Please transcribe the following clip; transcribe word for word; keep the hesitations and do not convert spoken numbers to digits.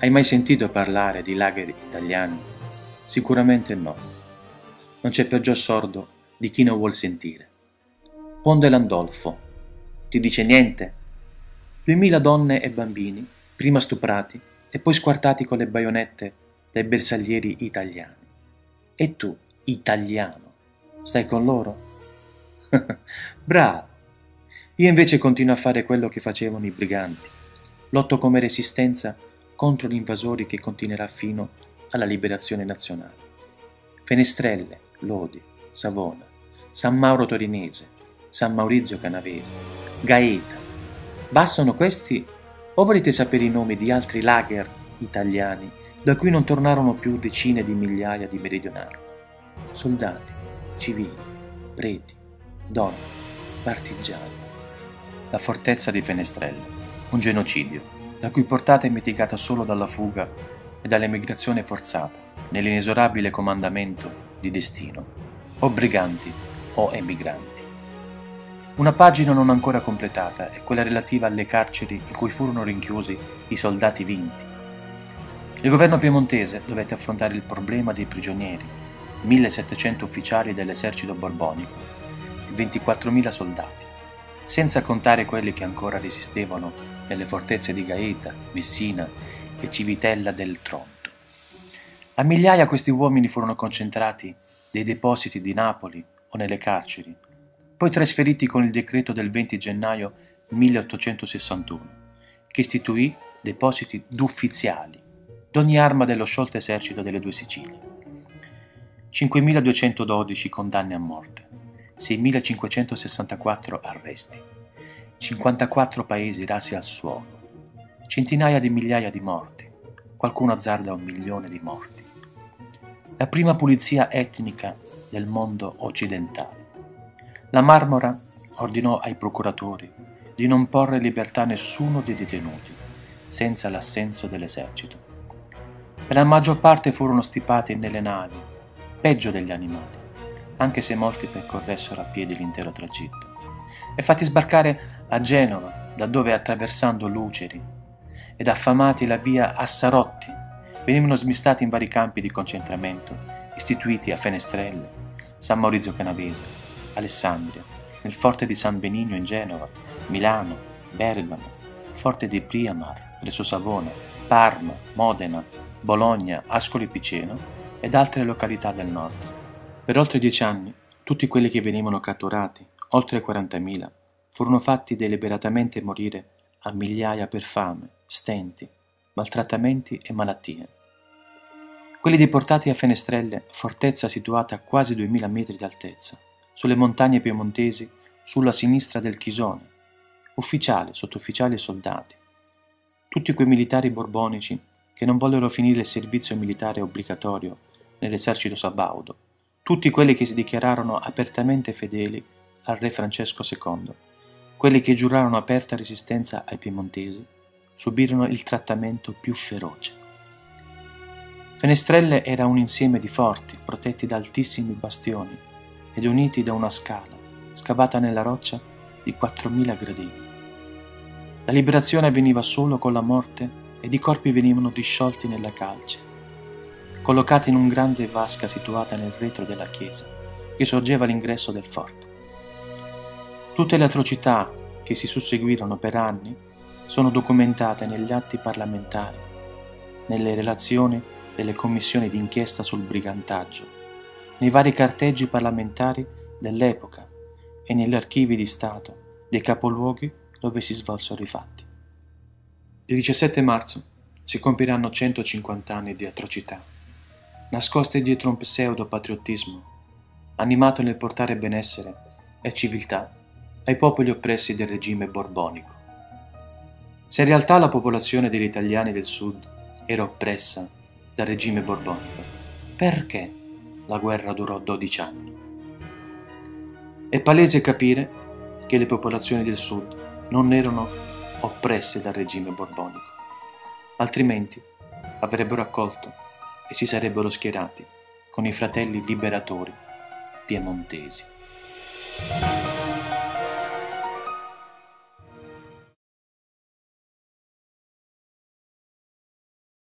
Hai mai sentito parlare di lager italiani? Sicuramente no. Non c'è peggior sordo di chi non vuol sentire. Ponte Landolfo. Ti dice niente? Duemila donne e bambini, prima stuprati e poi squartati con le baionette dai bersaglieri italiani. E tu, italiano, stai con loro? Bravo! Io invece continuo a fare quello che facevano i briganti. Lotto come resistenza contro gli invasori che continuerà fino alla liberazione nazionale. Fenestrelle, Lodi, Savona, San Mauro Torinese, San Maurizio Canavese, Gaeta. Bastano questi o volete sapere i nomi di altri lager italiani da cui non tornarono più decine di migliaia di meridionali? Soldati, civili, preti, donne, partigiani. La fortezza di Fenestrelle, un genocidio, la cui portata è mitigata solo dalla fuga e dall'emigrazione forzata, nell'inesorabile comandamento di destino, o briganti o emigranti. Una pagina non ancora completata è quella relativa alle carceri in cui furono rinchiusi i soldati vinti. Il governo piemontese dovette affrontare il problema dei prigionieri, millesettecento ufficiali dell'esercito borbonico e ventiquattromila soldati, senza contare quelli che ancora resistevano nelle fortezze di Gaeta, Messina e Civitella del Tronto. A migliaia questi uomini furono concentrati nei depositi di Napoli o nelle carceri, poi trasferiti con il decreto del venti gennaio milleottocentosessantuno, che istituì depositi d'ufficiali d'ogni arma dello sciolto esercito delle due Sicilie. cinquemiladuecentododici condanne a morte, seimilacinquecentosessantaquattro arresti, cinquantaquattro paesi rasi al suolo, centinaia di migliaia di morti, qualcuno azzarda un milione di morti. La prima pulizia etnica del mondo occidentale. La Marmora ordinò ai procuratori di non porre in libertà nessuno dei detenuti, senza l'assenso dell'esercito. Per la maggior parte furono stipati nelle navi, peggio degli animali, anche se molti percorressero a piedi l'intero tragitto, e fatti sbarcare a Genova, da dove attraversando Luceri ed affamati la via Assarotti, venivano smistati in vari campi di concentramento istituiti a Fenestrelle, San Maurizio Canavese, Alessandria, nel forte di San Benigno in Genova, Milano, Bergamo, forte di Priamar, presso Savona, Parma, Modena, Bologna, Ascoli Piceno ed altre località del nord. Per oltre dieci anni, tutti quelli che venivano catturati, oltre quarantamila, furono fatti deliberatamente morire a migliaia per fame, stenti, maltrattamenti e malattie. Quelli deportati a Fenestrelle, fortezza situata a quasi duemila metri d'altezza, sulle montagne piemontesi, sulla sinistra del Chisone, ufficiali, sottufficiali e soldati. Tutti quei militari borbonici che non vollero finire il servizio militare obbligatorio nell'esercito sabaudo, tutti quelli che si dichiararono apertamente fedeli al re Francesco secondo, quelli che giurarono aperta resistenza ai piemontesi, subirono il trattamento più feroce. Fenestrelle era un insieme di forti, protetti da altissimi bastioni ed uniti da una scala, scavata nella roccia, di quattromila gradini. La liberazione avveniva solo con la morte ed i corpi venivano disciolti nella calce, collocati in una grande vasca situata nel retro della chiesa, che sorgeva all'ingresso del forte. Tutte le atrocità che si susseguirono per anni sono documentate negli atti parlamentari, nelle relazioni delle commissioni d'inchiesta sul brigantaggio, nei vari carteggi parlamentari dell'epoca e negli archivi di Stato dei capoluoghi dove si svolsero i fatti. Il diciassette marzo si compiranno centocinquanta anni di atrocità, nascoste dietro un pseudo-patriottismo, animato nel portare benessere e civiltà ai popoli oppressi del regime borbonico. Se in realtà la popolazione degli italiani del sud era oppressa dal regime borbonico, perché la guerra durò dodici anni? È palese capire che le popolazioni del sud non erano oppresse dal regime borbonico, altrimenti avrebbero accolto e si sarebbero schierati con i fratelli liberatori piemontesi.